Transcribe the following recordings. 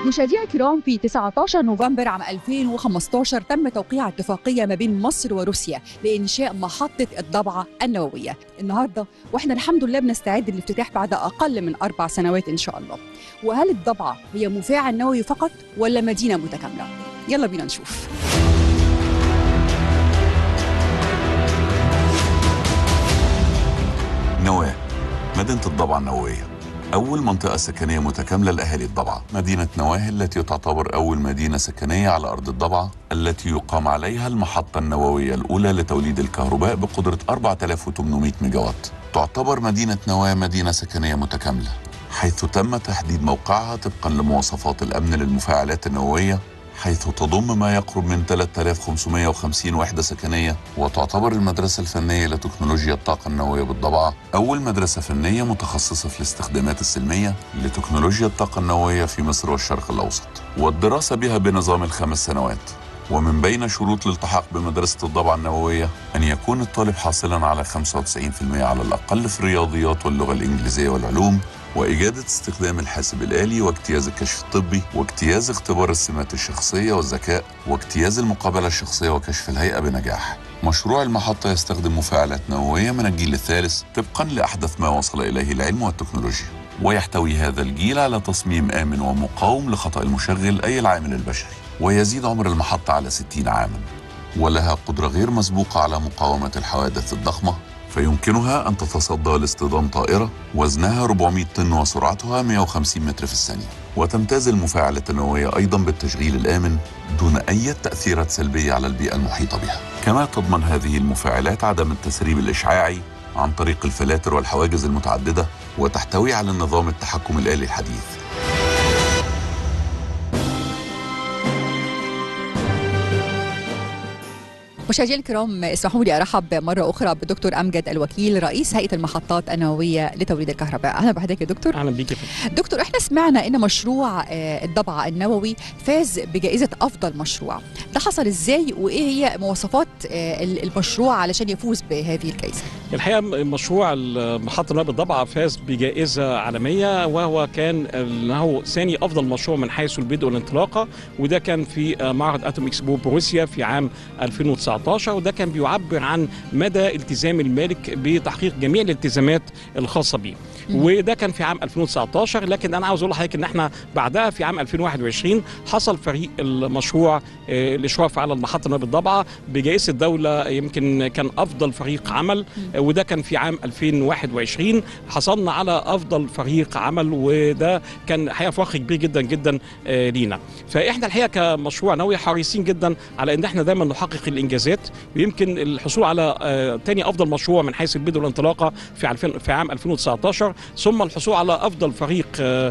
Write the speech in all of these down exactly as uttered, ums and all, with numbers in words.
مشاهدينا الكرام، في تسعة عشر نوفمبر عام ألفين وخمسطاشر تم توقيع اتفاقية ما بين مصر وروسيا لإنشاء محطة الضبعة النووية. النهارده واحنا الحمد لله بنستعد للافتتاح بعد أقل من أربع سنوات إن شاء الله. وهل الضبعة هي مفاعل نووي فقط ولا مدينة متكاملة؟ يلا بينا نشوف. نواة، مدينة الضبعة النووية، أول منطقة سكنية متكاملة لأهالي الضبعة. مدينة نواه التي تعتبر أول مدينة سكنية على أرض الضبعة، التي يقام عليها المحطة النووية الأولى لتوليد الكهرباء بقدرة أربعة آلاف وثمانمائة ميجا وات. تعتبر مدينة نواه مدينة سكنية متكاملة، حيث تم تحديد موقعها طبقا لمواصفات الأمن للمفاعلات النووية، حيث تضم ما يقرب من ثلاثة آلاف وخمسمائة وخمسين وحدة سكنية. وتعتبر المدرسة الفنية لتكنولوجيا الطاقة النووية بالضبعة أول مدرسة فنية متخصصة في الاستخدامات السلمية لتكنولوجيا الطاقة النووية في مصر والشرق الأوسط، والدراسة بها بنظام الخمس سنوات. ومن بين شروط الالتحاق بمدرسة الضبعة النووية أن يكون الطالب حاصلا على خمسة وتسعين بالمئة على الأقل في الرياضيات واللغة الإنجليزية والعلوم، وإجادة استخدام الحاسب الآلي، واجتياز الكشف الطبي، واجتياز اختبار السمات الشخصية والذكاء، واجتياز المقابلة الشخصية وكشف الهيئة بنجاح. مشروع المحطة يستخدم مفاعلات نووية من الجيل الثالث طبقا لأحدث ما وصل إليه العلم والتكنولوجيا، ويحتوي هذا الجيل على تصميم آمن ومقاوم لخطأ المشغل أي العامل البشري. ويزيد عمر المحطة على ستين عاما، ولها قدرة غير مسبوقة على مقاومة الحوادث الضخمة، فيمكنها أن تتصدى لاصطدام طائرة وزنها أربعمائة طن وسرعتها مئة وخمسين متر في الثانية. وتمتاز المفاعلات النووية أيضا بالتشغيل الآمن دون أي تأثيرات سلبية على البيئة المحيطة بها. كما تضمن هذه المفاعلات عدم التسريب الإشعاعي عن طريق الفلاتر والحواجز المتعددة، وتحتوي على نظام التحكم الآلي الحديث. مشاهدينا الكرام، اسمحوا لي ارحب مره اخرى بالدكتور امجد الوكيل، رئيس هيئه المحطات النوويه لتوليد الكهرباء. اهلا بحضرتك يا دكتور. اهلا بيك. دكتور، احنا سمعنا ان مشروع الضبعه النووي فاز بجائزه افضل مشروع، ده حصل ازاي وايه هي مواصفات المشروع علشان يفوز بهذه الجائزه؟ الحقيقه مشروع محطه النوويه بالضبعه فاز بجائزه عالميه، وهو كان انه ثاني افضل مشروع من حيث البدء والانطلاقه، وده كان في معرض اتوم اكسبو بروسيا في عام ألفين وتسعة عشر، وده كان بيعبر عن مدى التزام المالك بتحقيق جميع الالتزامات الخاصه به. وده كان في عام ألفين وتسعة عشر، لكن انا عاوز اقول لحضرتك ان احنا بعدها في عام ألفين وواحد وعشرين حصل فريق المشروع الاشراف على المحطه النوويه بالضبعه بجائزه الدوله، يمكن كان افضل فريق عمل، وده كان في عام ألفين وواحد وعشرين حصلنا على افضل فريق عمل، وده كان حقيقه فخر كبير جدا جدا لينا. فاحنا الحقيقه كمشروع نووي حريصين جدا على ان احنا دايما نحقق الانجازات، ويمكن الحصول على ثاني افضل مشروع من حيث البدء والانطلاقه في في عام ألفين وتسعة عشر، ثم الحصول على افضل فريق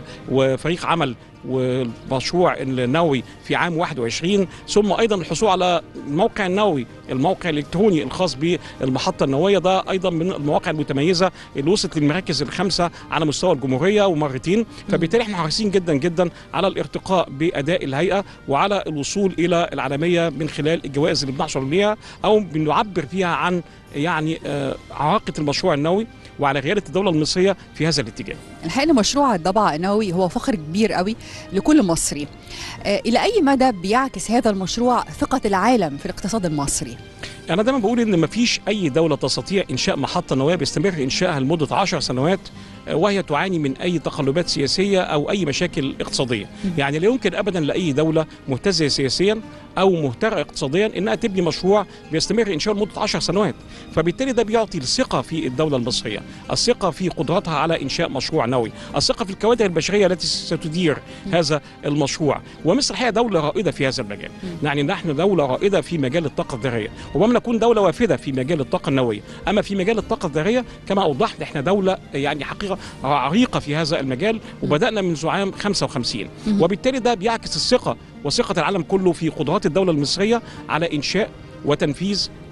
وفريق عمل والمشروع النووي في عام واحد وعشرين، ثم ايضا الحصول على الموقع النووي، الموقع الالكتروني الخاص بالمحطه النوويه، ده ايضا من المواقع المتميزه اللي وصلت للمراكز الخمسه على مستوى الجمهوريه ومرتين. فبالتالي احنا حريصين جدا جدا على الارتقاء باداء الهيئه وعلى الوصول الى العالميه من خلال الجوائز اللي بنحصل عليها او بنعبر فيها عن يعني عراقه المشروع النووي وعلى قياده الدوله المصريه في هذا الاتجاه. الحقيقه مشروع الضبعه النووي هو فخر كبير قوي لكل مصري. الى اي مدى بيعكس هذا المشروع ثقه العالم في الاقتصاد المصري؟ أنا دايما بقول إن مفيش أي دولة تستطيع إنشاء محطة نووية بيستمر إنشائها لمدة عشر سنوات وهي تعاني من أي تقلبات سياسية أو أي مشاكل اقتصادية. يعني لا يمكن أبدا لأي دولة مهتزة سياسيا أو مهترئة اقتصاديا إنها تبني مشروع بيستمر إنشاؤه لمدة عشر سنوات. فبالتالي ده بيعطي الثقة في الدولة المصرية، الثقة في قدرتها على إنشاء مشروع نووي، الثقة في الكوادر البشرية التي ستدير هذا المشروع. ومصر الحقيقة دولة رائدة في هذا المجال، يعني نحن دولة رائدة في مجال الطاقة الذرية، وبما نكون دولة وافدة في مجال الطاقة النووية. أما في مجال الطاقة الذرية كما أوضحت احنا دولة يعني حقيقة عريقة في هذا المجال، وبدأنا منذ عام خمسة وخمسين، وبالتالي ده بيعكس الثقة وثقة العالم كله في قدرات الدولة المصرية على إنشاء وتنفيذ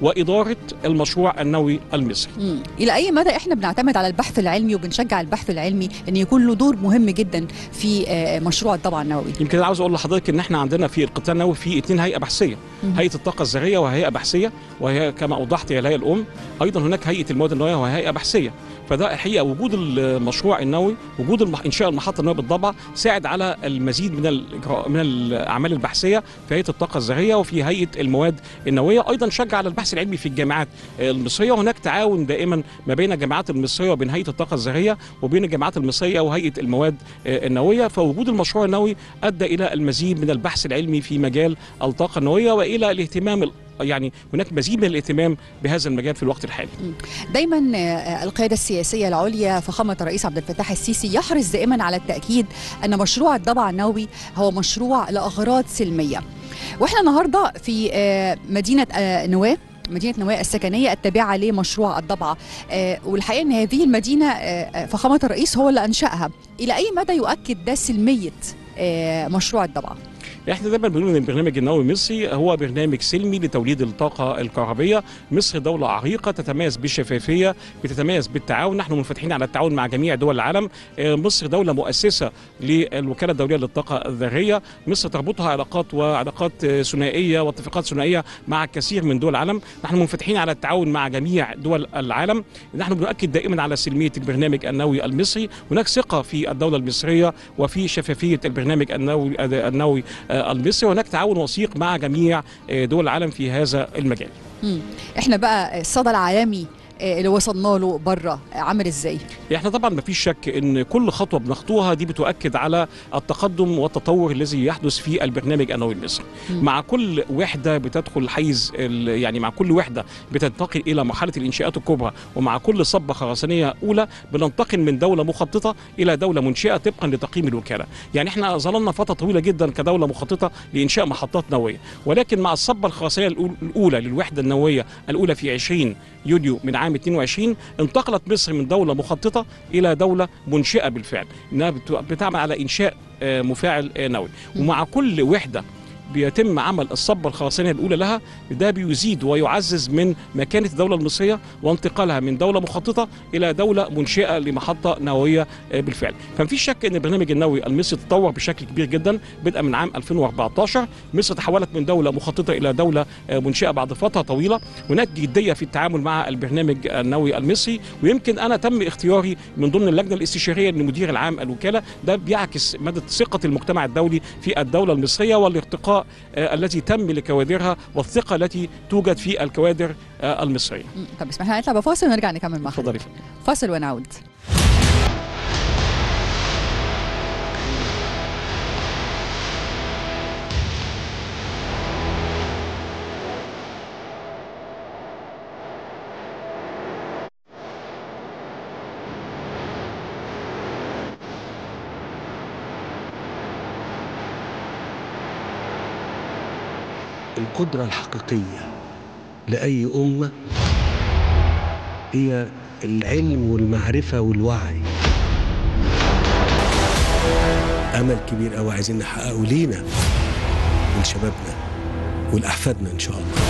وإدارة المشروع النووي المصري. مم. إلى أي مدى إحنا بنعتمد على البحث العلمي وبنشجع البحث العلمي أن يكون له دور مهم جدا في مشروع الضبعة النووي؟ يمكن عاوز أقول لحضرتك إن إحنا عندنا في القطاع النووي في اثنين هيئة بحثية، مم. هيئة الطاقة الذرية وهيئة بحثية، وهي كما أوضحت هي الهيئة الأم. أيضا هناك هيئة المواد النووية وهي هيئة بحثية. فده الحقيقه وجود المشروع النووي، وجود المح... انشاء المحطه النوويه بالضبعه ساعد على المزيد من الإجراء... من الاعمال البحثيه في هيئه الطاقه الذريه وفي هيئه المواد النوويه. ايضا شجع على البحث العلمي في الجامعات المصريه، وهناك تعاون دائما ما بين الجامعات المصريه وبين هيئه الطاقه الذريه وبين الجامعات المصريه وهيئه المواد النوويه. فوجود المشروع النووي ادى الى المزيد من البحث العلمي في مجال الطاقه النوويه والى الاهتمام، يعني هناك مزيد من الاهتمام بهذا المجال في الوقت الحالي. دايما القيادة السياسية العليا فخامة الرئيس عبد الفتاح السيسي يحرص دائما على التأكيد أن مشروع الضبعة النووي هو مشروع لأغراض سلمية. واحنا النهارده في مدينة نواة، مدينة نواة السكنية التابعة لمشروع الضبعة، والحقيقة أن هذه المدينة فخامة الرئيس هو اللي أنشأها. إلى أي مدى يؤكد ده سلمية مشروع الضبعة؟ احنا دايما بنقول ان البرنامج النووي المصري هو برنامج سلمي لتوليد الطاقه الكهربيه. مصر دوله عريقه تتميز بالشفافيه، بتتميز بالتعاون، نحن منفتحين على التعاون مع جميع دول العالم. مصر دوله مؤسسه للوكاله الدوليه للطاقه الذريه. مصر تربطها علاقات وعلاقات ثنائيه واتفاقات ثنائيه مع الكثير من دول العالم. نحن منفتحين على التعاون مع جميع دول العالم. نحن بنؤكد دائما على سلميه البرنامج النووي المصري. هناك ثقه في الدوله المصريه وفي شفافيه البرنامج النووي النووي المصري، وهناك تعاون وثيق مع جميع دول العالم في هذا المجال. مم. احنا بقى الصدى العالمي اللي وصلنا له بره عامل ازاي؟ احنا طبعا ما فيش شك ان كل خطوه بنخطوها دي بتؤكد على التقدم والتطور الذي يحدث في البرنامج النووي المصري. مع كل وحده بتدخل حيز، يعني مع كل وحده بتنتقل الى مرحله الانشاءات الكبرى، ومع كل صبه خرسانيه اولى بننتقل من دوله مخططه الى دوله منشئه طبقا لتقييم الوكاله. يعني احنا ظللنا فتره طويله جدا كدوله مخططه لانشاء محطات نوويه، ولكن مع الصبه الخرسانيه الاولى للوحده النوويه الاولى في عشرين يوليو من عام اثنين وعشرين انتقلت مصر من دولة مخططة إلى دولة منشئة بالفعل، إنها بتعمل على إنشاء مفاعل نووي. ومع كل وحدة بيتم عمل الصبة الخرسانية الأولى لها، ده بيزيد ويعزز من مكانة الدولة المصرية وانتقالها من دولة مخططة إلى دولة منشئة لمحطة نووية بالفعل. فمفيش شك أن البرنامج النووي المصري تطور بشكل كبير جدا بدءا من عام ألفين وأربعة عشر. مصر تحولت من دولة مخططة إلى دولة منشئة بعد فترة طويلة. هناك جدية في التعامل مع البرنامج النووي المصري، ويمكن أنا تم اختياري من ضمن اللجنة الاستشارية لمدير العام الوكالة. ده بيعكس مدى ثقة المجتمع الدولي في الدولة المصرية والارتقاء التي تم لكوادرها والثقة التي توجد في الكوادر المصرية. طب اسمح لنا نطلع بفاصل ونرجع نكمل مع حضرتك. فاصل ونعود. القدرة الحقيقية لأي أمة هي العلم والمعرفة والوعي. أمل كبير أوي عايزين نحققه لينا ولشبابنا ولأحفادنا إن شاء الله.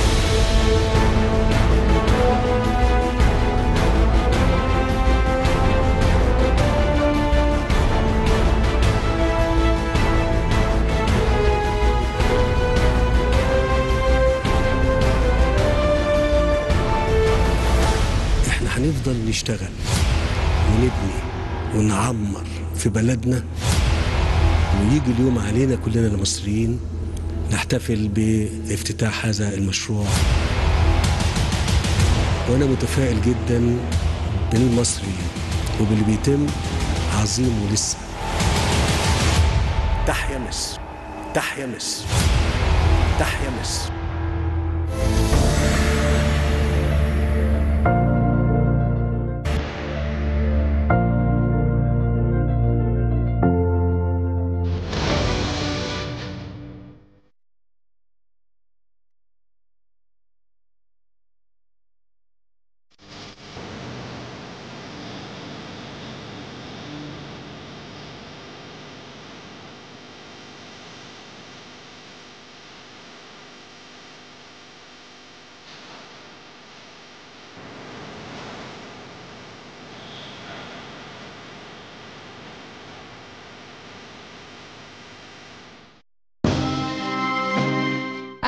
هنفضل نشتغل ونبني ونعمر في بلدنا، ويجي اليوم علينا كلنا المصريين نحتفل بافتتاح هذا المشروع. وأنا متفائل جدا بالمصريين وباللي بيتم، عظيم ولسه. تحيا مصر، تحيا مصر، تحيا مصر.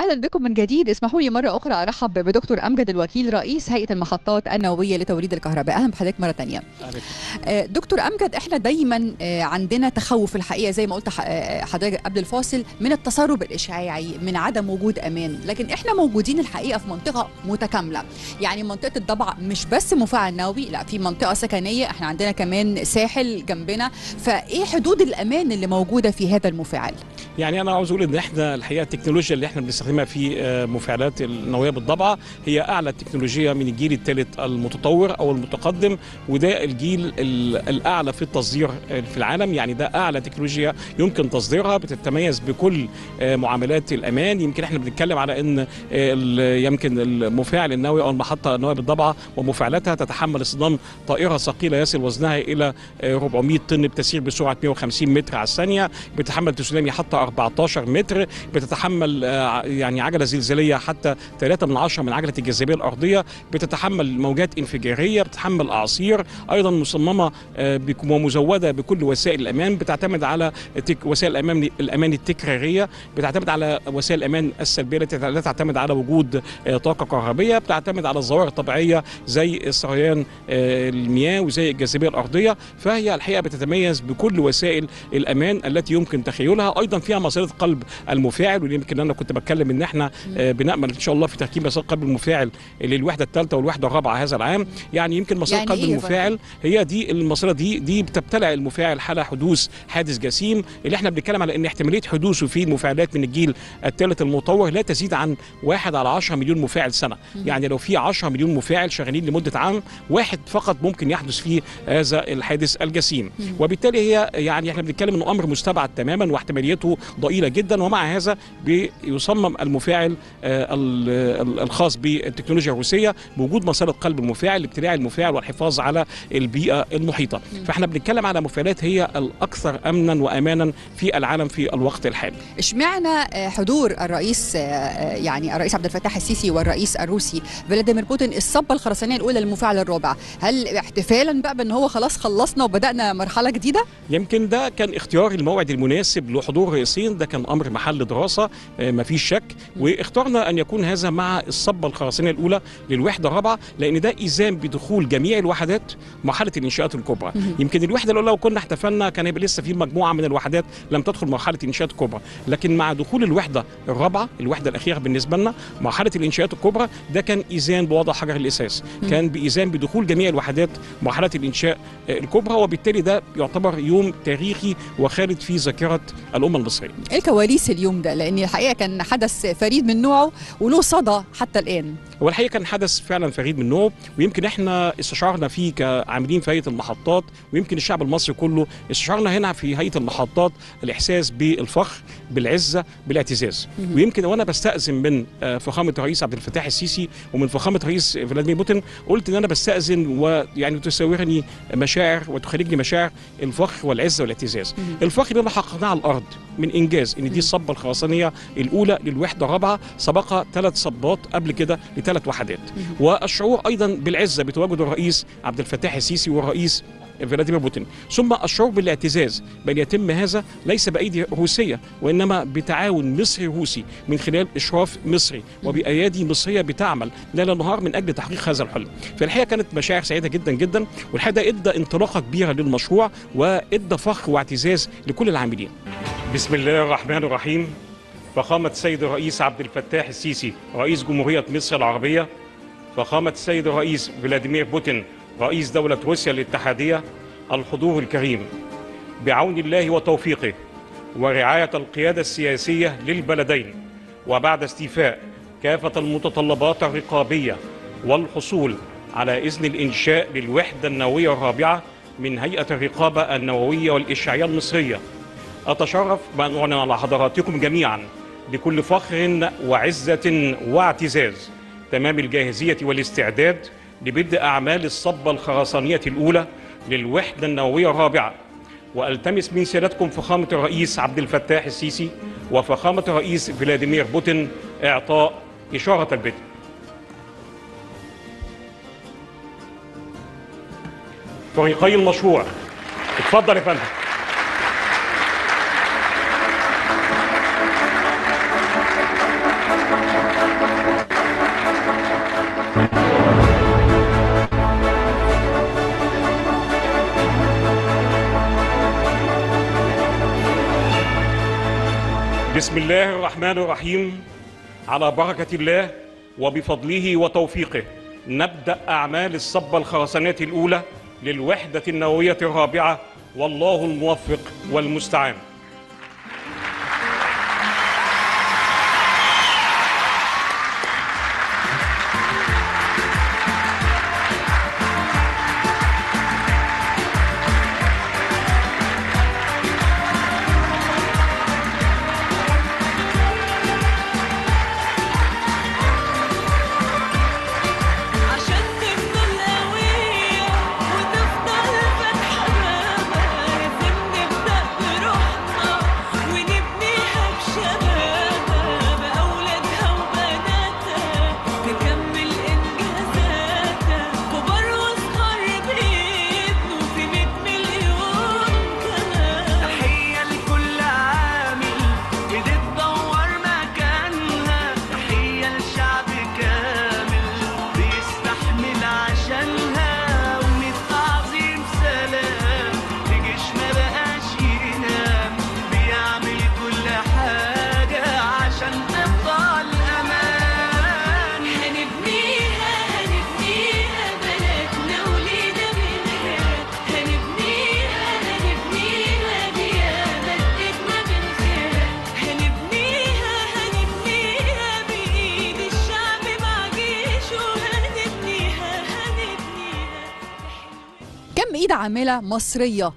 اهلا بكم من جديد. اسمحوا لي مره اخرى ارحب بدكتور امجد الوكيل رئيس هيئه المحطات النوويه لتوليد الكهرباء. اهلا بحضرتك مره ثانيه. دكتور امجد، احنا دايما عندنا تخوف الحقيقه زي ما قلت حضرتك قبل الفاصل من التسرب الاشعاعي، من عدم وجود امان، لكن احنا موجودين الحقيقه في منطقه متكامله. يعني منطقه الضبعه مش بس مفاعل نووي، لا في منطقه سكنيه، احنا عندنا كمان ساحل جنبنا، فايه حدود الامان اللي موجوده في هذا المفاعل؟ يعني انا عاوز اقول ان احنا الحقيقه التكنولوجيا اللي احنا بنستخدمها في مفاعلات النوويه بالضبعه هي اعلى تكنولوجيا من الجيل الثالث المتطور او المتقدم، وده الجيل الاعلى في التصدير في العالم. يعني ده اعلى تكنولوجيا يمكن تصديرها، بتتميز بكل معاملات الامان. يمكن احنا بنتكلم على ان يمكن المفاعل النووي او المحطه النوويه بالضبعه ومفاعلاتها تتحمل اصطدام طائره ثقيله يصل وزنها الى أربعمائة طن بتسير بسرعه مائة وخمسين متر على الثانيه، بتتحمل تسونامي حتى أربعة عشر متر، بتتحمل يعني عجله زلزاليه حتى ثلاثة من عشرة من عجله الجاذبيه الارضيه، بتتحمل موجات انفجاريه، بتتحمل اعاصير، ايضا مصممه ومزوده بكل وسائل الامان، بتعتمد على وسائل الامان الامان التكراريه، بتعتمد على وسائل الامان السلبيه التي لا تعتمد على وجود طاقه كهربيه، بتعتمد على الظواهر الطبيعيه زي سريان المياه وزي الجاذبيه الارضيه. فهي الحقيقه بتتميز بكل وسائل الامان التي يمكن تخيلها. ايضا فيها مصيده قلب المفاعل، ويمكن انا كنت بتكلم ان احنا بنامل ان شاء الله في تركيب مصيده قلب المفاعل للوحده الثالثه والوحده الرابعه هذا العام. يعني يمكن مصيده يعني قلب إيه المفاعل هي دي المصيده دي دي بتبتلع المفاعل حال حدوث حادث جسيم، اللي احنا بنتكلم على ان احتماليه حدوثه في المفاعلات من الجيل الثالث المطور لا تزيد عن واحد على عشرة مليون مفاعل سنه. يعني لو في عشرة مليون مفاعل شغالين لمده عام واحد فقط ممكن يحدث فيه هذا الحادث الجسيم، وبالتالي هي يعني احنا بنتكلم انه امر مستبعد تماما واحتماليته ضئيله جدا. ومع هذا بيصمم المفاعل الخاص بالتكنولوجيا الروسيه بوجود مصيده قلب المفاعل لابتلاع المفاعل والحفاظ على البيئه المحيطه. فاحنا بنتكلم على مفاعلات هي الاكثر امنا وامانا في العالم في الوقت الحالي. اشمعنى حضور الرئيس يعني الرئيس عبد الفتاح السيسي والرئيس الروسي فلاديمير بوتين الصبه الخرسانيه الاولى للمفاعل الرابع؟ هل احتفالا بقى بان هو خلاص خلصنا وبدانا مرحله جديده؟ يمكن ده كان اختيار الموعد المناسب لحضور الرئيسين، ده كان امر محل دراسه ما فيش شك، واخترنا ان يكون هذا مع الصبه الخرسانيه الاولى للوحده الرابعه، لان ده اذان بدخول جميع الوحدات مرحله الانشاءات الكبرى. يمكن الوحده الاولى لو كنا احتفلنا كان هيبقى لسه في مجموعه من الوحدات لم تدخل مرحله الانشاءات الكبرى، لكن مع دخول الوحده الرابعه الوحده الاخيره بالنسبه لنا مرحله الانشاءات الكبرى ده كان اذان بوضع حجر الاساس، كان باذان بدخول جميع الوحدات مرحله الانشاء الكبرى، وبالتالي ده يعتبر يوم تاريخي وخالد في ذاكره الامه المصريه. ايه كواليس اليوم ده؟ لان الحقيقه كان حدث فريد من نوعه وله صدى حتى الان. هو الحقيقه كان حدث فعلا فريد من نوعه، ويمكن احنا استشعرنا فيه كعاملين في هيئه المحطات، ويمكن الشعب المصري كله استشعرنا هنا في هيئه المحطات الاحساس بالفخر، بالعزه، بالاعتزاز. ويمكن وانا بستاذن من فخامه الرئيس عبد الفتاح السيسي ومن فخامه الرئيس فلاديمير بوتين قلت ان انا بستاذن ويعني تساورني مشاعر وتخرجني مشاعر الفخر والعزه والاعتزاز. الفخر بما حققناه على الارض من انجاز ان دي الصبه الخرسانيه الاولى للوحده الرابعه، سبقها ثلاث صبات قبل كده لثلاث وحدات. والشعور ايضا بالعزه بتواجد الرئيس عبد الفتاح السيسي والرئيس فلاديمير بوتين، ثم الشعور بالاعتزاز بأن يتم هذا ليس بأيدي روسية وإنما بتعاون مصري روسي من خلال إشراف مصري وبأيادي مصرية بتعمل ليل نهار من أجل تحقيق هذا الحلم. فالحقيقة كانت مشاعر سعيدة جدا جدا، والحقيقة إدى انطلاقة كبيرة للمشروع وإدى فخر واعتزاز لكل العاملين. بسم الله الرحمن الرحيم. فخامة السيد الرئيس عبد الفتاح السيسي رئيس جمهورية مصر العربية، فخامة السيد الرئيس فلاديمير بوتين رئيس دولة روسيا الاتحادية، الحضور الكريم، بعون الله وتوفيقه ورعاية القيادة السياسية للبلدين، وبعد استيفاء كافة المتطلبات الرقابية والحصول على إذن الإنشاء للوحدة النووية الرابعة من هيئة الرقابة النووية والإشعاعية المصرية، أتشرف بأن أعلن على حضراتكم جميعا بكل فخر وعزة واعتزاز تمام الجاهزية والاستعداد لبدء أعمال الصبة الخرسانية الأولى للوحدة النووية الرابعة. وألتمس من سيادتكم فخامة الرئيس عبد الفتاح السيسي وفخامة الرئيس فلاديمير بوتين إعطاء إشارة البدء. فريقي المشروع، اتفضل يا فندم. بسم الله الرحمن الرحيم. على بركة الله وبفضله وتوفيقه نبدأ أعمال الصبة الخرسانات الأولى للوحدة النووية الرابعة، والله الموفق والمستعان. ايد عامله مصريه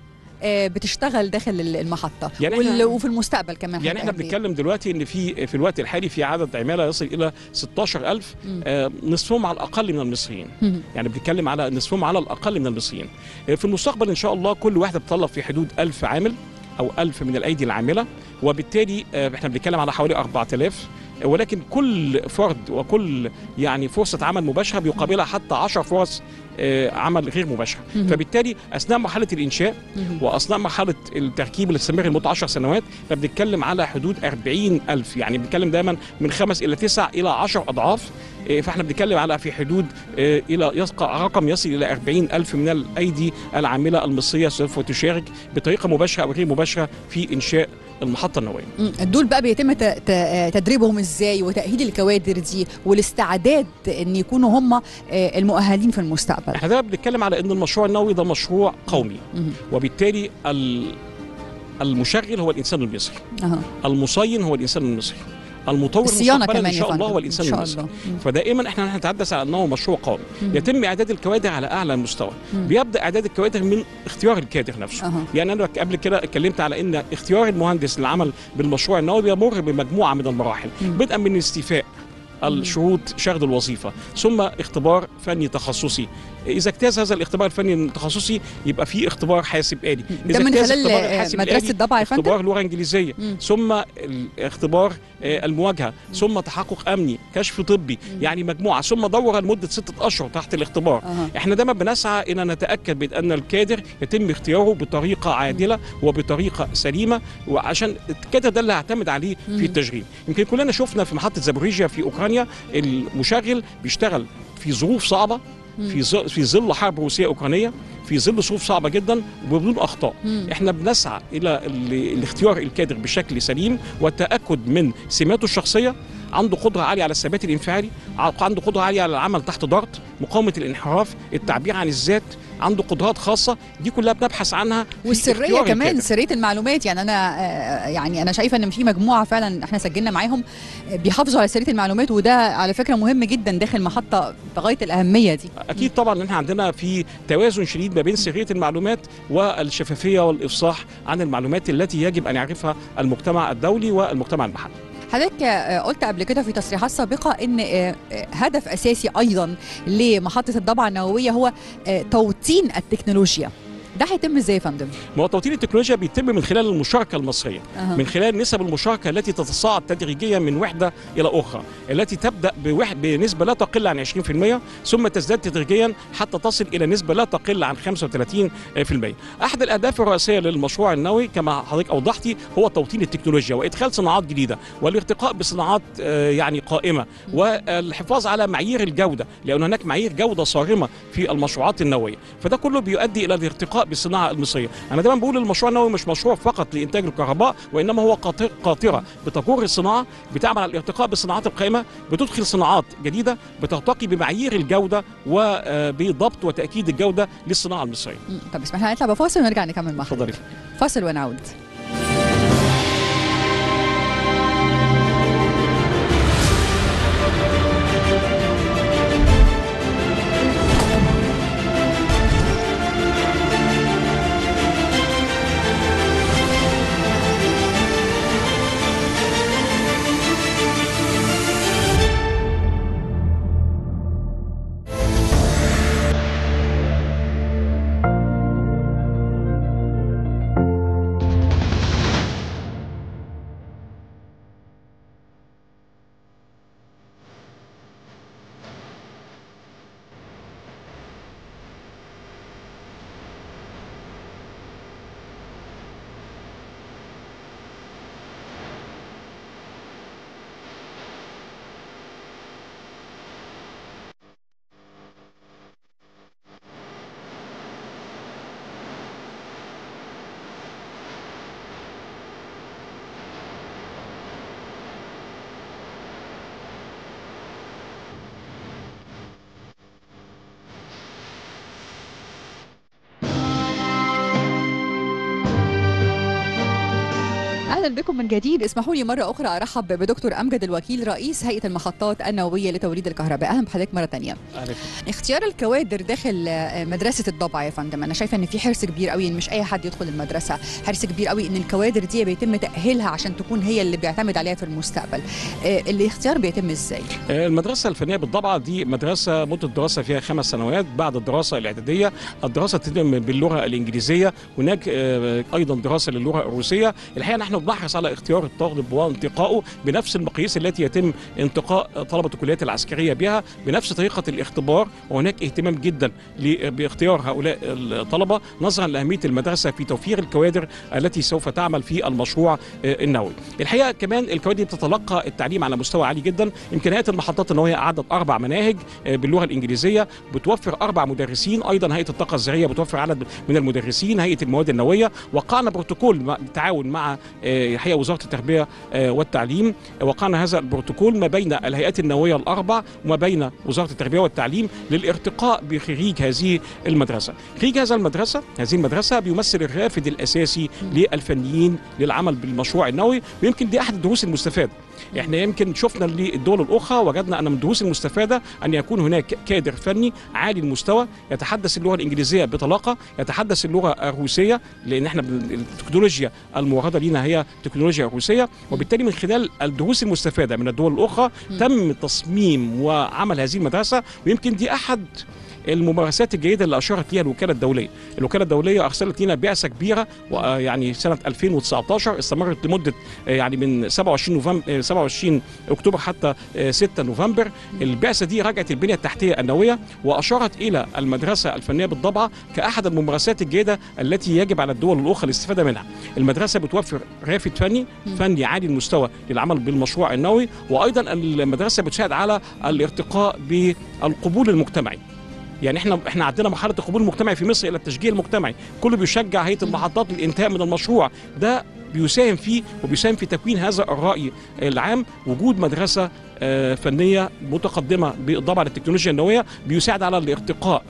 بتشتغل داخل المحطه يعني وفي المستقبل كمان. يعني احنا بنتكلم دلوقتي ان في في الوقت الحالي في عدد عماله يصل الى ستاشر ألف، آه نصفهم على الاقل من المصريين. يعني بنتكلم على نصفهم على الاقل من المصريين. في المستقبل ان شاء الله كل واحده بتطلب في حدود ألف عامل او ألف من الايدي العامله، وبالتالي آه احنا بنتكلم على حوالي أربعة آلاف، ولكن كل فرد وكل يعني فرصه عمل مباشره بيقابلها حتى عشر فرص عمل غير مباشر. فبالتالي اثناء مرحله الانشاء واثناء مرحله التركيب اللي تستمر لمده عشر سنوات فبنتكلم على حدود أربعين ألف، يعني بنتكلم دايما من خمس الى تسع الى عشر اضعاف. فاحنا بنتكلم على في حدود الى يبقى رقم يصل الى أربعين ألف من الايدي العامله المصريه سوف تشارك بطريقه مباشره او غير مباشره في انشاء المحطه النوويه. دول بقى بيتم تدريبهم ازاي وتاهيل الكوادر دي والاستعداد ان يكونوا هم المؤهلين في المستقبل؟ احنا ده بنتكلم على ان المشروع النووي ده مشروع قومي، وبالتالي المشغل هو الانسان المصري، أه. المصين هو الانسان المصري، المطور مستقبلا ان شاء الله هو الانسان المصري. فدائما احنا هنتحدث عن انه مشروع قومي يتم اعداد الكوادر على اعلى مستوى. مم. بيبدا اعداد الكوادر من اختيار الكادر نفسه. أه. يعني انا قبل كده اتكلمت على ان اختيار المهندس للعمل بالمشروع النووي بيمر بمجموعه من المراحل، بدءا من استيفاء الشروط شغل الوظيفه، ثم اختبار فني تخصصي. اذا اجتاز هذا الاختبار الفني التخصصي يبقى في اختبار حاسب آلي. ده من خلال مدرسه الضبع يا فندم؟ اختبار لغه انجليزيه، مم. ثم اختبار المواجهه، مم. ثم تحقق امني، كشف طبي، مم. يعني مجموعه، ثم دوره لمده ستة اشهر تحت الاختبار. أه. احنا دايما بنسعى ان نتاكد بان الكادر يتم اختياره بطريقه عادله، مم. وبطريقه سليمه، وعشان الكادر ده اللي هعتمد عليه مم. في التشغيل. يمكن كلنا شفنا في محطه زابوريجيا في اوكرانيا المشغل بيشتغل في ظروف صعبه، في في ظل حرب روسيه اوكرانيه، في ظل ظروف صعبه جدا وبدون اخطاء. مم. احنا بنسعى الى الاختيار الكادر بشكل سليم والتاكد من سماته الشخصيه، عنده قدره عاليه على الثبات الانفعالي، عنده قدره عاليه على العمل تحت ضغط، مقاومه الانحراف، التعبير عن الذات، عنده قدرات خاصه، دي كلها بنبحث عنها. والسريه كمان الكادر. سريه المعلومات، يعني انا يعني انا شايفه ان في مجموعه فعلا احنا سجلنا معاهم بيحافظوا على سريه المعلومات، وده على فكره مهم جدا داخل محطه بغايه الاهميه دي. اكيد طبعا احنا عندنا في توازن شديد ما بين سريه المعلومات والشفافيه والافصاح عن المعلومات التي يجب ان يعرفها المجتمع الدولي والمجتمع المحلي. حضرتك قلت قبل كده في تصريحات سابقة إن هدف أساسي أيضا لمحطة الضبعة النووية هو توطين التكنولوجيا. ده هيتم ازاي يا فندم؟ ما هو توطين التكنولوجيا بيتم من خلال المشاركه المصريه، أه. من خلال نسب المشاركه التي تتصاعد تدريجيا من وحده الى اخرى، التي تبدا بوحد بنسبه لا تقل عن عشرين بالمئة ثم تزداد تدريجيا حتى تصل الى نسبه لا تقل عن خمسة وثلاثين بالمئة. احد الاهداف الرئيسيه للمشروع النووي كما حضرتك اوضحتي هو توطين التكنولوجيا وادخال صناعات جديده والارتقاء بصناعات يعني قائمه والحفاظ على معايير الجوده، لان هناك معايير جوده صارمه في المشروعات النوويه، فده كله بيؤدي الى الارتقاء بالصناعه المصريه. انا دايما بقول المشروع النووي مش مشروع فقط لانتاج الكهرباء، وانما هو قاطره بتجر الصناعه، بتعمل على الارتقاء بالصناعات القائمه، بتدخل صناعات جديده بترتقي بمعايير الجوده وبضبط وتاكيد الجوده للصناعه المصريه. طب اسمح لنا نطلع بفاصل ونرجع نكمل مع حضرتك. فاصل ونعود. اهلا بكم من جديد. اسمحوا لي مره اخرى ارحب بدكتور امجد الوكيل رئيس هيئه المحطات النوويه لتوليد الكهرباء. اهلا بحضرتك مره ثانيه. اختيار الكوادر داخل مدرسه الضبع يا فندم، انا شايفه ان في حرص كبير قوي ان مش اي حد يدخل المدرسه، حرص كبير قوي ان الكوادر دي بيتم تاهيلها عشان تكون هي اللي بيعتمد عليها في المستقبل. الاختيار بيتم ازاي؟ المدرسه الفنيه بالضبع دي مدرسه مده الدراسه فيها خمس سنوات. بعد الدراسه الاعداديه الدراسه تتم باللغه الانجليزيه، هناك ايضا دراسه للغه الروسيه. الحقيقه نحن بنحرص على اختيار الطالب وانتقائه بنفس المقاييس التي يتم انتقاء طلبه الكليات العسكريه بها، بنفس طريقه الاختبار، وهناك اهتمام جدا باختيار هؤلاء الطلبه نظرا لاهميه المدرسه في توفير الكوادر التي سوف تعمل في المشروع النووي. الحقيقه كمان الكوادر بتتلقى التعليم على مستوى عالي جدا. امكانيات المحطات النوويه اعدت اربع مناهج باللغه الانجليزيه، بتوفر اربع مدرسين، ايضا هيئه الطاقه الذريه بتوفر عدد من المدرسين، هيئه المواد النوويه. وقعنا بروتوكول تعاون مع الحقيقه وزاره التربيه والتعليم، وقعنا هذا البروتوكول ما بين الهيئات النوويه الاربع وما بين وزاره التربيه والتعليم للارتقاء بخريج هذه المدرسه. خريج هذا المدرسه هذه المدرسه بيمثل الرافد الاساسي للفنيين للعمل بالمشروع النووي، ويمكن دي احد الدروس المستفاده. احنا يمكن شفنا للدول الاخرى وجدنا ان من الدروس المستفاده ان يكون هناك كادر فني عالي المستوى يتحدث اللغه الانجليزيه بطلاقه، يتحدث اللغه الروسيه، لان احنا التكنولوجيا المورده لنا هي تكنولوجيا روسيه، وبالتالي من خلال الدروس المستفاده من الدول الاخرى تم تصميم وعمل هذه المدرسه. ويمكن دي احد الممارسات الجيده اللي اشارت ليها الوكاله الدوليه. الوكاله الدوليه ارسلت لنا بعثه كبيره، يعني سنه ألفين وتسعطاشر استمرت لمده يعني من سبعة وعشرين نوفمبر سبعة وعشرين اكتوبر حتى ستة نوفمبر. البعثه دي راجعت البنيه التحتيه النوويه واشارت الى المدرسه الفنيه بالضبعه كاحد الممارسات الجيده التي يجب على الدول الاخرى الاستفاده منها. المدرسه بتوفر رافد فني فني عالي المستوى للعمل بالمشروع النووي، وايضا المدرسه بتساعد على الارتقاء بالقبول المجتمعي. يعني احنا احنا عندنا مرحله القبول المجتمعي في مصر الى التشجيع المجتمعي، كله بيشجع هيئه المحطات للانتهاء من المشروع ده، بيساهم فيه وبيساهم في تكوين هذا الراي العام. وجود مدرسه فنيه متقدمه بالضبع للتكنولوجيا النوويه بيساعد على الارتقاء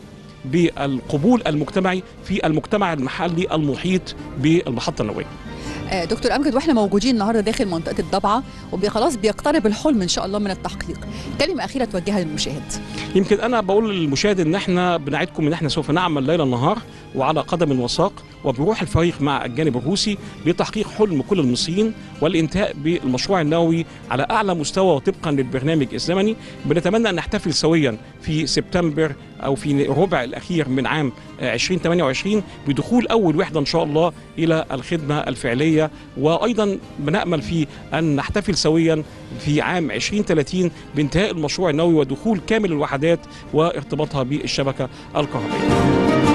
بالقبول المجتمعي في المجتمع المحلي المحيط بالمحطه النوويه. دكتور امجد، واحنا موجودين النهارده داخل منطقه الضبعه وخلاص بيقترب الحلم ان شاء الله من التحقيق، كلمه اخيره توجهها للمشاهد. يمكن انا بقول للمشاهد ان احنا بنعدكم ان احنا سوف نعمل ليل نهار وعلى قدم وساق وبروح الفريق مع الجانب الروسي لتحقيق حلم كل المصريين والانتهاء بالمشروع النووي على اعلى مستوى وطبقا للبرنامج الزمني. بنتمنى ان نحتفل سويا في سبتمبر او في الربع الاخير من عام ألفين وثمانية وعشرين بدخول اول وحده ان شاء الله الى الخدمه الفعليه، وايضا بنامل في ان نحتفل سويا في عام ألفين وثلاثين بانتهاء المشروع النووي ودخول كامل الوحدات وارتباطها بالشبكه الكهربائيه.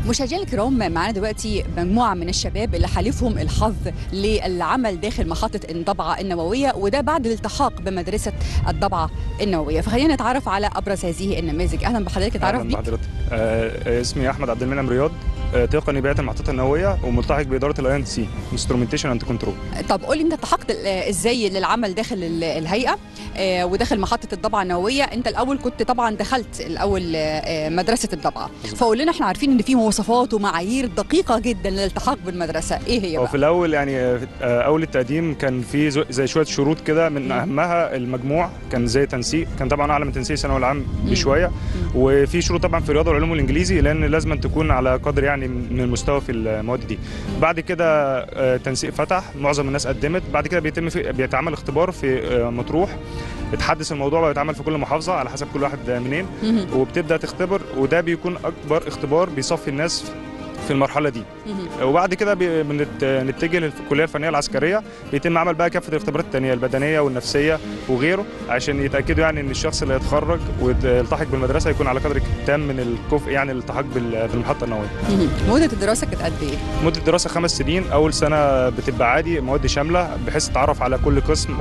مشاهدينا الكرام، معانا دلوقتي مجموعه من الشباب اللي حالفهم الحظ للعمل داخل محطه الضبعه النوويه، وده بعد الالتحاق بمدرسه الضبعه النوويه. فخلينا نتعرف على ابرز هذه النماذج. اهلا بحضرتك، اتعرف بيك. اهلا بحضرتك. آه اسمي احمد عبد المنعم رياض، آه تقني بيئه المحطات النوويه وملتحق باداره الاي ان سي انسترومنتيشن اند كنترول. طب قول لي انت التحقت ازاي للعمل داخل الهيئه آه وداخل محطه الضبعه النوويه؟ انت الاول كنت طبعا دخلت الاول آه مدرسه الضبعه، فقول لنا، احنا عارفين ان في مواصفات ومعايير دقيقه جدا للالتحاق بالمدرسه، ايه هي بقى؟ في الاول يعني اول التقديم كان في زي شويه شروط كده، من اهمها المجموع، كان زي تنسيق، كان طبعا اعلى من تنسيق الثانوي العام بشويه، وفي شروط طبعا في الرياضه والعلوم والانجليزي، لان لازم تكون على قدر يعني من المستوى في المواد دي. بعد كده تنسيق فتح، معظم الناس قدمت، بعد كده بيتم في بيتعمل اختبار في مطروح، بتحدث الموضوع بقى، بيتعمل في كل محافظه على حسب كل واحد منين، وبتبدا تختبر، وده بيكون اكبر اختبار بيصفي الناس في المرحله دي. وبعد كده بنتجه للكليه الفنيه العسكريه، بيتم عمل بقى كافه الاختبارات الثانيه البدنيه والنفسيه وغيره، عشان يتاكدوا يعني ان الشخص اللي هيتخرج ويلتحق بالمدرسه يكون على قدر تام من الكفء يعني الالتحاق بالمحطه النوويه. مده الدراسه كانت قد ايه؟ مده الدراسه خمس سنين. اول سنه بتبقى عادي مواد شامله، بحيث تتعرف على كل قسم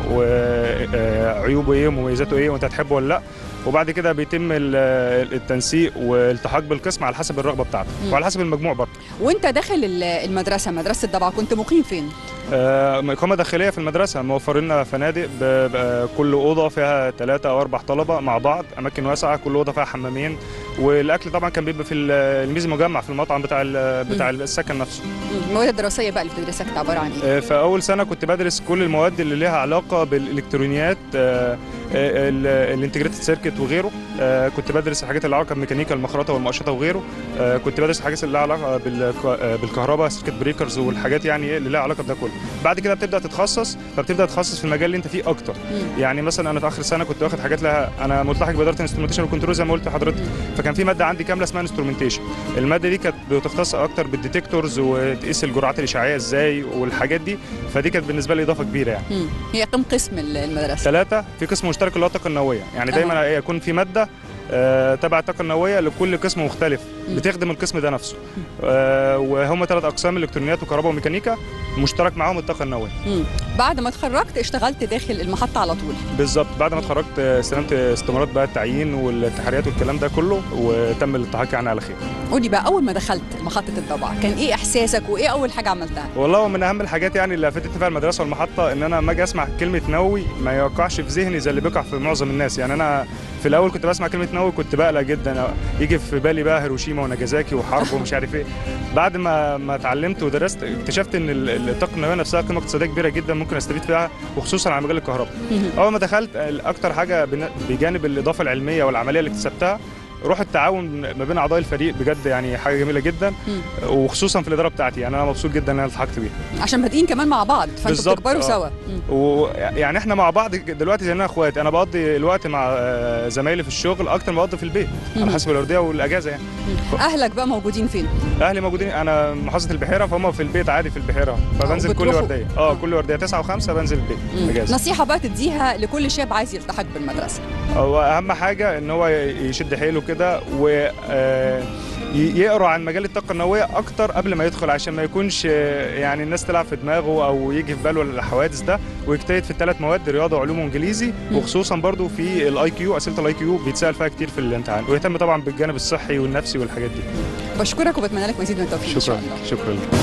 وعيوبه ايه ومميزاته ايه وانت هتحبه ولا لا، وبعد كده بيتم التنسيق والالتحاق بالقسم على حسب الرغبه بتاعتك وعلى حسب المجموع برضه. وانت داخل المدرسه مدرسه الضبعه كنت مقيم فين؟ آه اقامه داخليه في المدرسه، موفرين لنا فنادق، كل اوضه فيها ثلاثه او اربع طلبه مع بعض، اماكن واسعه، كل اوضه فيها حمامين، والاكل طبعا كان بيبقى في الميز مجمع في المطعم بتاع بتاع السكن نفسه. المواد الدراسيه بقى اللي بتدرسها كانت عباره عن ايه؟ آه في اول سنه كنت بدرس كل المواد اللي لها علاقه بالالكترونيات، آه الانتجريتد سيركت وغيره، آه كنت بدرس الحاجات اللي علاقه بميكانيكا المخرطه والمقشطه وغيره، آه كنت بدرس الحاجات اللي لها علاقه بالكهرباء، سيركت بريكرز والحاجات يعني اللي لها علاقه بده كله. بعد كده بتبدا تتخصص، فبتبدا تتخصص في المجال اللي انت فيه اكتر. مم. يعني مثلا انا في اخر سنه كنت واخد حاجات لها، انا ملتحق باداره انسترومنتيشن وكنترول زي ما قلت لحضرتك، فكان في ماده عندي كامله اسمها انسترومنتيشن. الماده دي كانت بتختص اكتر بالديتكتورز وتقيس الجرعات الاشعاعيه ازاي والحاجات دي، فدي كانت بالنسبه لي اضافه كبيره يعني. مم. هي كم قسم المدرسه؟ ثلاثه، في قسم مشترك اللي هو الطاقه النوويه، يعني دايما أه. يكون في ماده آه تبع الطاقه النوويه لكل قسم مختلف بتخدم القسم ده نفسه، آه وهم ثلاث اقسام، الكترونيات وكهرباء وميكانيكا، مشترك معاهم الطاقه النوويه. بعد ما اتخرجت اشتغلت داخل المحطه على طول؟ بالظبط، بعد ما اتخرجت استلمت استمارات بقى التعيين والتحريات والكلام ده كله، وتم الالتحاق يعني على خير. قولي بقى، اول ما دخلت محطه الضبعه كان ايه احساسك وايه اول حاجه عملتها؟ والله من اهم الحاجات يعني اللي فاتتني فيها المدرسه والمحطه ان انا لما اجي اسمع كلمه نووي ما يوقعش في ذهني زي اللي بيقع في معظم الناس. يعني انا في الاول كنت بسمع كلمه نووي كنت بقلق جدا، يجي في بالي بقى هيروشيما وناجازاكي وحرب ومش عارف ايه. بعد ما ما اتعلمت ودرست اكتشفت ان الطاقه النوويه نفسها قيمه اقتصاديه كبيره جدا ممكن استفيد فيها، وخصوصا على مجال الكهرباء. اول ما دخلت اكتر حاجه بجانب الاضافه العلميه والعمليه اللي اكتسبتها، روح التعاون ما بين اعضاء الفريق، بجد يعني حاجه جميله جدا، مم. وخصوصا في الاداره بتاعتي، يعني انا مبسوط جدا ان انا التحقت بيها عشان بادئين كمان مع بعض، فانتوا بتكبروا سوا. ويعني احنا مع بعض دلوقتي زينا اخوات، انا بقضي الوقت مع زمايلي في الشغل اكتر ما بقضي في البيت، مم. على حسب الورديه والاجازه يعني. مم. اهلك بقى موجودين فين؟ اهلي موجودين، انا محافظه البحيره، فهم في البيت عادي في البحيره، فبنزل كل ورديه اه مم. كل ورديه تسعة وخمسة بنزل البيت اجازه. نصيحه بقى تديها لكل شاب عايز يلتحق بالمدرسه؟ هو اهم حاجه ان هو يشد حيله كده و يقرا عن مجال الطاقه النوويه اكتر قبل ما يدخل، عشان ما يكونش يعني الناس تلعب في دماغه او يجي في باله الحوادث ده، ويجتهد في الثلاث مواد، رياضه وعلوم وانجليزي، وخصوصا برضو في الاي كيو، اسئله الاي كيو بيتسال فيها كتير في الامتحان، ويهتم طبعا بالجانب الصحي والنفسي والحاجات دي. بشكرك وبتمنى لك مزيد من التوفيق. شكرا شكرا لك.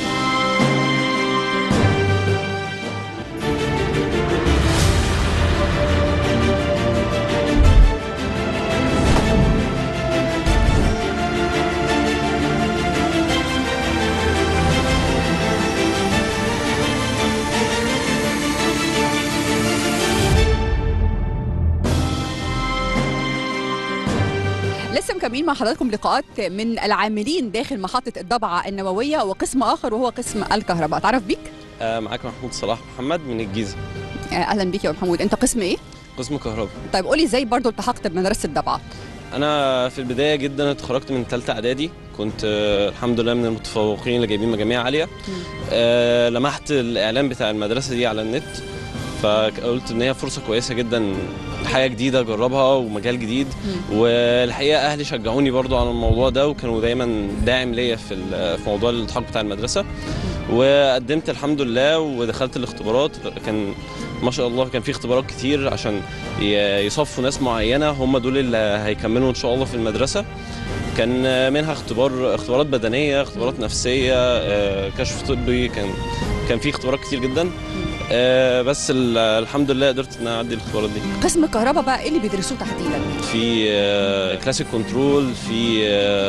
لسه مكملين مع حضراتكم لقاءات من العاملين داخل محطة الضبعة النووية وقسم آخر وهو قسم الكهرباء. تعرف بيك؟ آه معاك محمود صلاح محمد من الجيزة. آه أهلا بيك يا محمود. أنت قسم إيه؟ قسم كهرباء. طيب قولي إزاي برضو التحقت بمدرسة الضبعة؟ أنا في البداية جدا اتخرجت من ثالثة إعدادي، كنت آه الحمد لله من المتفوقين اللي جايبين مجاميع عالية. آه لمحت الإعلان بتاع المدرسة دي على النت، فقلت ان هي فرصه كويسه جدا، حاجه جديده اجربها ومجال جديد. والحقيقه اهلي شجعوني برضو على الموضوع ده، وكانوا دايما داعم ليا في في موضوع الالتحاق بتاع المدرسه. وقدمت الحمد لله ودخلت الاختبارات. كان ما شاء الله كان في اختبارات كتير عشان يصفوا ناس معينه هم دول اللي هيكملوا ان شاء الله في المدرسه. كان منها اختبار اختبارات بدنيه، اختبارات نفسيه، كشف طبي، كان كان في اختبارات كتير جدا. بس الحمد لله قدرت ان اعدي الاختبارات دي. قسم الكهرباء بقى ايه اللي بيدرسوه تحديدا؟ في كلاسيك كنترول، في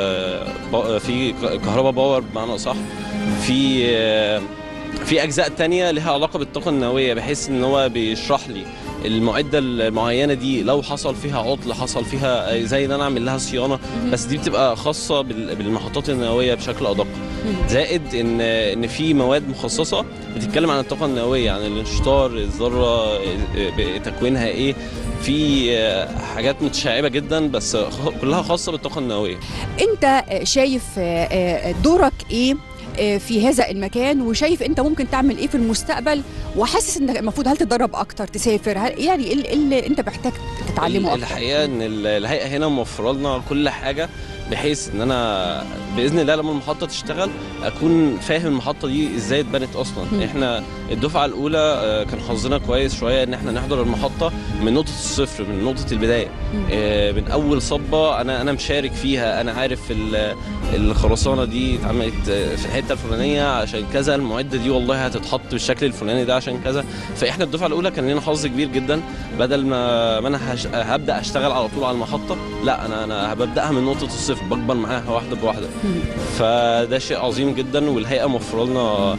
في كهرباء باور بمعنى اصح، في في اجزاء تانية لها علاقه بالطاقه النوويه، بحيث ان هو بيشرح لي المعده المعينه دي لو حصل فيها عطل، حصل فيها زي ان انا اعمل لها صيانه، بس دي بتبقى خاصه بالمحطات النوويه بشكل ادق. زائد ان ان في مواد مخصصه بتتكلم عن الطاقه النوويه، عن الانشطار، الذره، تكوينها ايه، في حاجات متشعبه جدا بس كلها خاصه بالطاقه النوويه. انت شايف دورك ايه في هذا المكان، وشايف انت ممكن تعمل ايه في المستقبل، وحاسس انك المفروض هل تتدرب اكتر، تسافر، هل يعني ايه اللي انت محتاج تتعلمه اكتر؟ الحقيقه ان الهيئه هنا موفره لنا كل حاجه، بحيث ان انا باذن الله لما المحطه تشتغل اكون فاهم المحطه دي ازاي اتبنت اصلا. م. احنا الدفعه الاولى كان حظنا كويس شويه ان احنا نحضر المحطه من نقطه الصفر، من نقطه البدايه، من اول صبه انا انا مشارك فيها، انا عارف الخرسانه دي اتعملت في الحته الفلانيه عشان كذا، المعده دي والله هتتحط بالشكل الفلاني ده عشان كذا. فاحنا الدفعه الاولى كان لنا حظ كبير جدا، بدل ما, ما انا هبدا اشتغل على طول على المحطه، لا انا انا هبداها من نقطه الصفر، بكبر معاها واحده بواحده. فده شيء عظيم جدا، والهيئه موفره لنا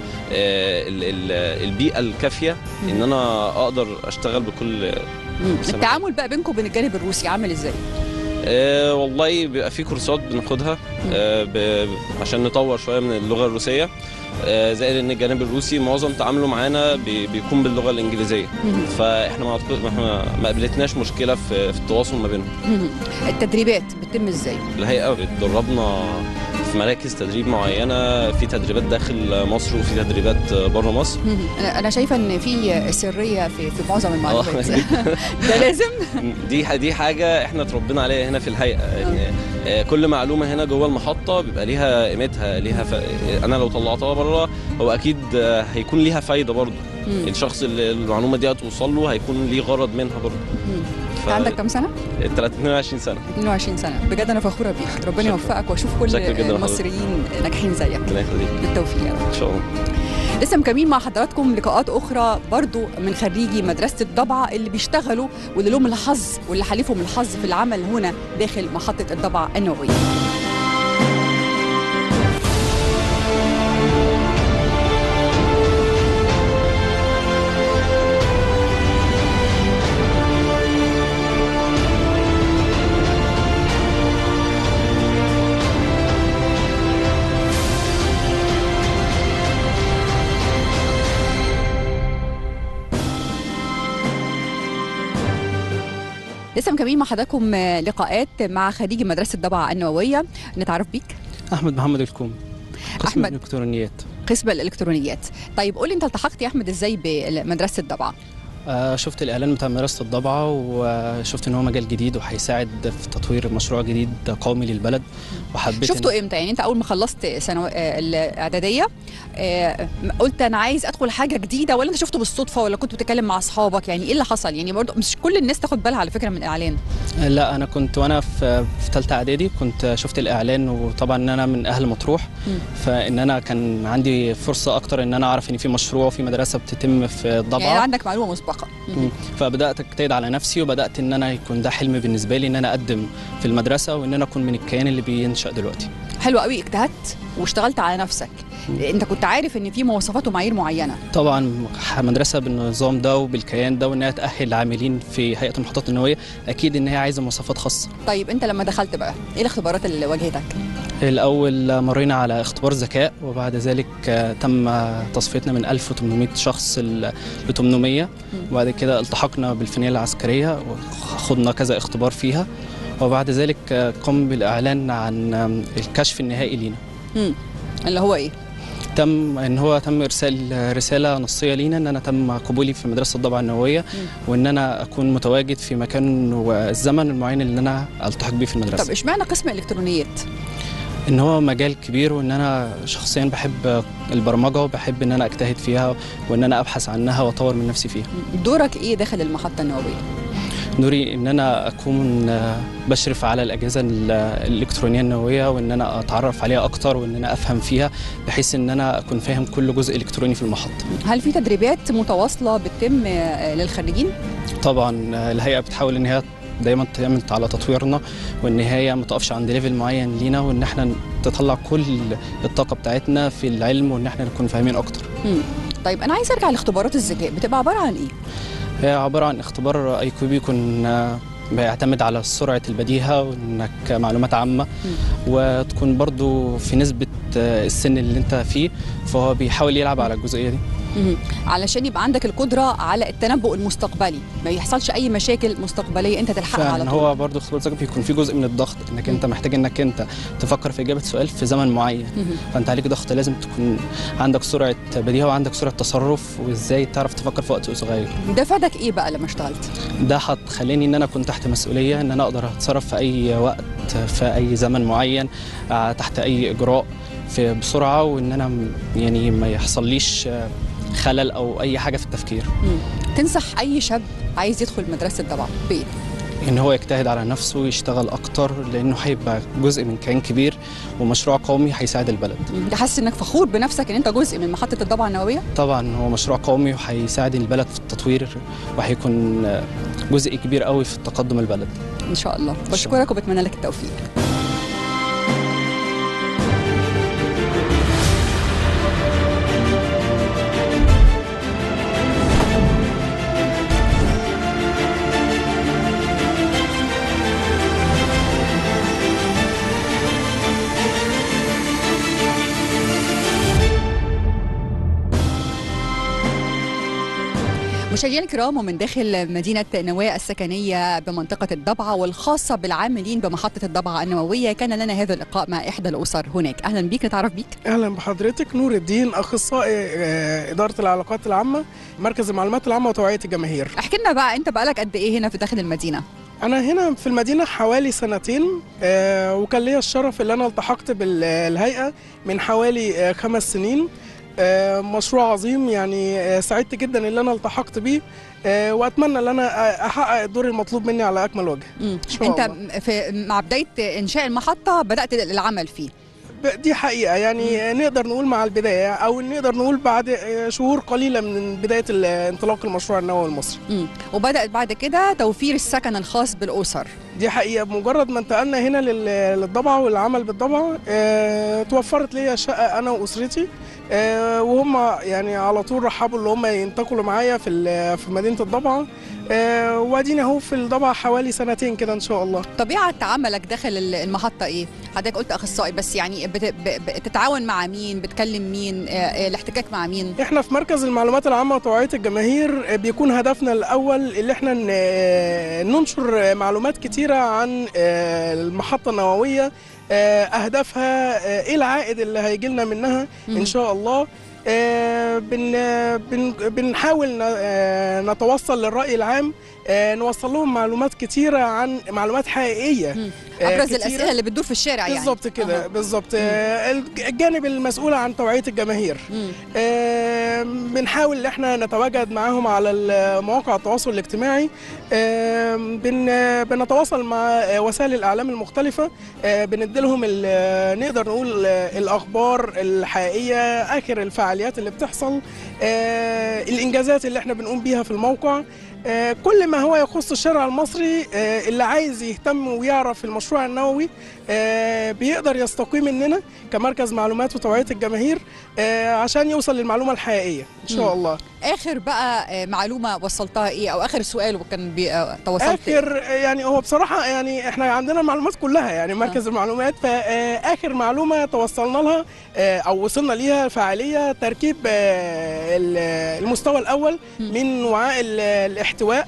البيئه الكافيه ان انا اقدر اشتغل بكل. التعامل بقى بينكم وبين الجانب الروسي عامل ازاي؟ أه والله بيبقى في كورسات بناخدها أه عشان نطور شويه من اللغه الروسيه، أه زائد ان الجانب الروسي معظم تعامله معانا بي بيكون باللغه الانجليزيه، فاحنا ما ما قابلتناش مشكله في, في التواصل ما بينهم. التدريبات بتتم ازاي؟ الهيئه بتدربنا في مراكز تدريب معينه، في تدريبات داخل مصر وفي تدريبات بره مصر. انا شايفه ان في سريه في في معظم المعلومات. ده لازم. دي دي حاجه احنا اتربينا عليها هنا في الهيئه، ان كل معلومه هنا جوه المحطه بيبقى ليها قيمتها، ليها ف... انا لو طلعتها بره هو اكيد هيكون ليها فايده برضه. الشخص اللي المعلومه دي هتوصل له هيكون ليه غرض منها برضه. ف... عندك كم سنه؟ اتنين وعشرين سنه. اتنين وعشرين سنه، بجد انا فخوره بيك، ربنا يوفقك واشوف كل المصريين ناجحين زيك. ربنا يخليك. بالتوفيق ان شاء الله. لسه مكملين مع حضراتكم لقاءات اخرى برضو من خريجي مدرسه الضبعه اللي بيشتغلوا واللي لهم الحظ واللي حالفهم الحظ في العمل هنا داخل محطه الضبعه النوويه. لسه مكملين مع حضراتكم لقاءات مع خريجي مدرسه الضبعه النوويه. نتعرف بيك. احمد محمد الكوم، قسم أحمد. الالكترونيات. قسم الالكترونيات. طيب قول لي انت التحقت يا احمد ازاي بمدرسه الضبعه؟ آه شفت الاعلان بتاع مدرسه الضبعه وشفت ان هو مجال جديد وهيساعد في تطوير مشروع جديد قومي للبلد، وحبيت. شفته امتى؟ يعني انت اول ما خلصت ثانوي الاعداديه آه قلت انا عايز ادخل حاجه جديده، ولا انت شفته بالصدفه، ولا كنت بتتكلم مع اصحابك؟ يعني ايه اللي حصل؟ يعني برضه مش كل الناس تاخد بالها على فكره من الاعلان. لا انا كنت وانا في في ثالثه اعدادي كنت شفت الاعلان، وطبعا ان انا من اهل مطروح، فان انا كان عندي فرصه اكتر ان انا اعرف ان في مشروع وفي مدرسه بتتم في الضبعه، يعني عندك معلومه مسبقه. فبدات اجتهد على نفسي، وبدات ان انا يكون ده حلم بالنسبه لي ان انا اقدم في المدرسه وان انا اكون من الكيان اللي بينشا دلوقتي. حلو قوي، اجتهدت واشتغلت على نفسك. انت كنت عارف ان في مواصفات ومعايير معينه؟ طبعا مدرسه بالنظام ده وبالكيان ده، وانها تاهل العاملين في هيئه المحطات النوويه، اكيد ان هي عايزه مواصفات خاصه. طيب انت لما دخلت بقى ايه الاختبارات اللي واجهتك؟ الاول مرينا على اختبار ذكاء، وبعد ذلك تم تصفيتنا من ألف وثمانمائة شخص ل ثمانمائة، وبعد كده التحقنا بالفنيه العسكريه وخضنا كذا اختبار فيها، وبعد ذلك قم بالاعلان عن الكشف النهائي لينا. امم اللي هو ايه؟ تم ان هو تم ارسال رساله نصيه لينا ان انا تم قبولي في مدرسه الضبعه النوويه، وان انا اكون متواجد في مكان والزمن المعين اللي انا التحق بيه في المدرسه. طب اشمعنى قسم الكترونيات؟ ان هو مجال كبير، وان انا شخصيا بحب البرمجه وبحب ان انا اجتهد فيها وان انا ابحث عنها واطور من نفسي فيها. دورك ايه داخل المحطه النوويه؟ دوري ان انا اكون بشرف على الاجهزه الالكترونيه النوويه، وان انا اتعرف عليها اكتر وان انا افهم فيها بحيث ان انا اكون فاهم كل جزء الكتروني في المحطه. هل في تدريبات متواصله بتتم للخريجين؟ طبعا الهيئه بتحاول ان هي دايما تعمل على تطويرنا، وان هي ما تقفش عند ليفل معين لينا، وان احنا تطلع كل الطاقه بتاعتنا في العلم وان احنا نكون فاهمين اكتر. مم. طيب انا عايز ارجع لاختبارات الذكاء، بتبقى عباره عن ايه؟ هي عباره عن اختبار اي كيو بيكون بيعتمد على سرعه البديهه وانك معلومات عامه، مم. وتكون برضو في نسبه السن اللي انت فيه، فهو بيحاول يلعب على الجزئيه دي. مم. علشان يبقى عندك القدره على التنبؤ المستقبلي، ما يحصلش اي مشاكل مستقبليه انت تلحقها على طول. هو برضه اختبار الذكاء بيكون فيه جزء من الضغط، انك مم. انت محتاج انك انت تفكر في اجابه سؤال في زمن معين، مم. فانت عليك ضغط، لازم تكون عندك سرعه بديهه وعندك سرعه تصرف، وازاي تعرف تفكر في وقت صغير. ده فادك ايه بقى لما اشتغلت؟ ده هتخليني ان انا اكون تحت مسؤوليه، ان انا اقدر اتصرف في اي وقت في اي زمن معين تحت اي اجراء في بسرعه، وان انا يعني ما يحصليش خلل او اي حاجه في التفكير. مم. تنصح اي شاب عايز يدخل مدرسه الضبعه بايه؟ ان هو يجتهد على نفسه ويشتغل اكتر، لانه هيبقى جزء من كيان كبير ومشروع قومي هيساعد البلد. انت حاسس انك فخور بنفسك ان انت جزء من محطه الضبعه النوويه؟ طبعا هو مشروع قومي وهيساعد البلد في التطوير، وهيكون جزء كبير قوي في تقدم البلد ان شاء الله. بشكرك وبتمنى لك التوفيق. مشاهدينا الكرام، ومن داخل مدينة نواة السكنية بمنطقة الضبعة والخاصة بالعاملين بمحطة الضبعة النووية، كان لنا هذا اللقاء مع إحدى الأسر هناك. أهلا بيك، نتعرف بيك. أهلا بحضرتك. نور الدين، أخصائي إدارة العلاقات العامة، مركز المعلومات العامة وتوعية الجماهير. احكي لنا بقى، أنت بقالك قد إيه هنا في داخل المدينة؟ أنا هنا في المدينة حوالي سنتين، وكان ليا الشرف اللي أنا التحقت بالهيئة من حوالي خمس سنين. مشروع عظيم، يعني سعدت جدا ان انا التحقت بيه، واتمنى ان انا احقق الدور المطلوب مني على اكمل وجه. انت الله. في مع بدايه انشاء المحطه بدات العمل فيه؟ دي حقيقه، يعني مم. نقدر نقول مع البدايه، او نقدر نقول بعد شهور قليله من بدايه انطلاق المشروع النووي المصري. مم. وبدات بعد كده توفير السكن الخاص بالاسر. دي حقيقه، بمجرد ما انتقلنا هنا للضبعه والعمل بالضبعه، اه توفرت لي شقه انا واسرتي، أه وهم يعني على طول رحبوا اللي هم ينتقلوا معايا في في مدينه الضبعه، أه وادينا اهو في الضبعه حوالي سنتين كده ان شاء الله. طبيعه عملك داخل المحطه ايه؟ حضرتك قلت اخصائي، بس يعني بتتعاون مع مين؟ بتكلم مين؟ أه الاحتكاك مع مين؟ احنا في مركز المعلومات العامه وتوعيه الجماهير بيكون هدفنا الاول اللي احنا ننشر معلومات كتيره عن المحطه النوويه، أهدافها، إيه العائد اللي هيجي لنا منها إن شاء الله. بن بن بنحاول نتوصل للرأي العام، نوصل لهم معلومات كتيرة عن معلومات حقيقية. أبرز الأسئلة اللي بتدور في الشارع يعني. بالظبط كده، بالظبط. الجانب المسؤول عن توعية الجماهير، بنحاول ان احنا نتواجد معاهم على مواقع التواصل الاجتماعي، بنتواصل مع وسائل الإعلام المختلفة، بنديلهم نقدر نقول الأخبار الحقيقية، آخر الفعاليات اللي بتحصل، الإنجازات اللي احنا بنقوم بيها في الموقع، كل ما هو يخص الشارع المصري. اللي عايز يهتم ويعرف المشروع النووي بيقدر يستقي مننا كمركز معلومات وتوعية الجماهير عشان يوصل للمعلومة الحقيقية إن شاء الله. آخر بقى معلومة وصلتها إيه، أو آخر سؤال وكان تواصلت؟ آخر يعني هو بصراحة يعني إحنا عندنا المعلومات كلها، يعني مركز آه. المعلومات، فآخر معلومة توصلنا لها أو وصلنا ليها فعالية تركيب المستوى الأول من وعاء الاحتواء.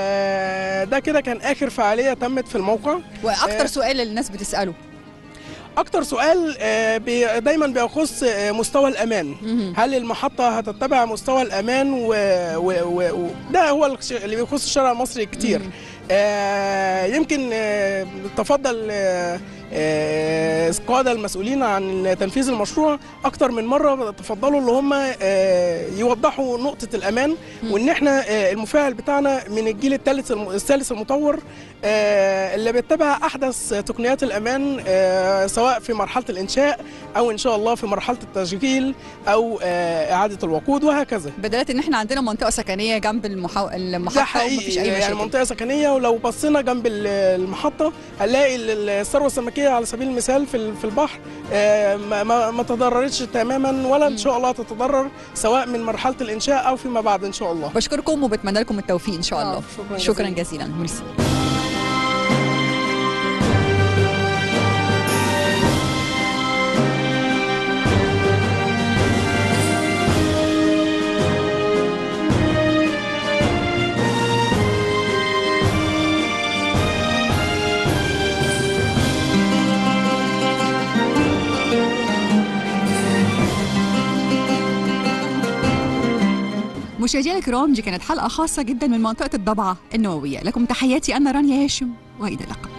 ده كده كان آخر فعالية تمت في الموقع. وأكتر سؤال الناس بتسأله؟ اكتر سؤال آه، بي- دايما بيخص آه، مستوى الامان. هل المحطه هتتبع مستوى الامان و... و... و... و... ده هو الش- اللي بيخص الشارع المصري كتير. آه، يمكن آه، تفضل آه، آه، القادة المسؤولين عن تنفيذ المشروع أكتر من مرة تفضلوا اللي هم آه، يوضحوا نقطة الأمان، وإن إحنا آه، المفاعل بتاعنا من الجيل الثالث الثالث المطور آه، اللي بيتبع أحدث تقنيات الأمان، آه، سواء في مرحلة الإنشاء أو إن شاء الله في مرحلة التشغيل أو آه، إعادة الوقود وهكذا. بدلت ان احنا عندنا منطقه سكنيه جنب المحو... المحطه ده ومفيش حقيقي، اي مشاكل. يعني منطقه سكنيه، ولو بصينا جنب ال- المحطه هنلاقي ال- الثروه السمكيه على سبيل المثال في ال- في البحر آه، ما- ما ما تضررتش تماما، ولا ان شاء الله تتضرر سواء من مرحله الانشاء او فيما بعد ان شاء الله. بشكركم وبتمنى لكم التوفيق ان شاء الله. آه، شكراً شكرا جزيلاً. جزيلا. ميرسي. مشاهدينا الكرام، دي كانت حلقة خاصة جدا من منطقة الضبعة النووية. لكم تحياتي، أنا رانيا هاشم، وإلى اللقاء.